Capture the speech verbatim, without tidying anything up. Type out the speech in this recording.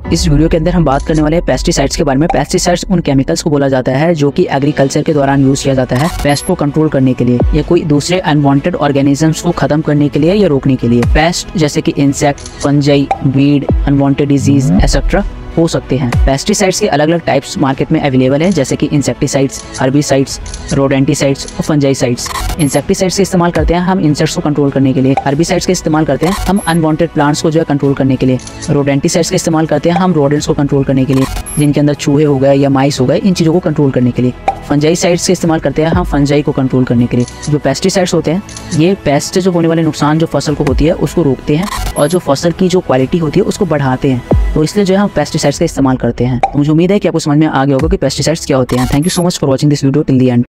इस वीडियो के अंदर हम बात करने वाले हैं पेस्टिसाइड्स के बारे में। पेस्टिसाइड्स उन केमिकल्स को बोला जाता है जो कि एग्रीकल्चर के दौरान यूज किया जाता है पेस्ट को कंट्रोल करने के लिए या कोई दूसरे अनवांटेड ऑर्गेनिजम्स को खत्म करने के लिए या रोकने के लिए। पेस्ट जैसे कि insect, fungi, weed, unwanted disease etcetera हो सकते हैं। पेस्टिसाइड्स के अलग अलग टाइप्स मार्केट में अवेलेबल हैं, जैसे कि इंसेक्टिसाइड्स, हर्बिसाइड्स, रोडेंटिसाइड्स और फंजाइसाइड्स। इंसेक्टिसाइड्स का इस्तेमाल करते हैं हम इंसेक्ट्स को कंट्रोल करने के लिए। हर्बिसाइड्स का इस्तेमाल करते हैं हम अनवांटेड प्लांट्स को जो है कंट्रोल करने के लिए। रोडेंटिसाइड्स का इस्तेमाल करते हैं हम रोडेंट्स को कंट्रोल करने के लिए, जिनके अंदर चूहे हो गए या माइस हो गए, इन चीज़ों को कंट्रोल करने के लिए। फंजाइसाइड्स का इस्तेमाल करते हैं हम फंजाई को कंट्रोल करने के लिए। जो पेस्टिसाइड्स होते हैं ये पेस्ट से जो होने वाले नुकसान जो फसल को होती है उसको रोकते हैं और जो फसल की जो क्वालिटी होती है उसको बढ़ाते हैं। तो इसलिए जो है हम पेस्टिसाइड्स का इस्तेमाल करते हैं। तो मुझे उम्मीद है कि आपको समझ में आ गया होगा कि पेस्टिसाइड्स क्या होते हैं। Thank you so much for watching this video till the and.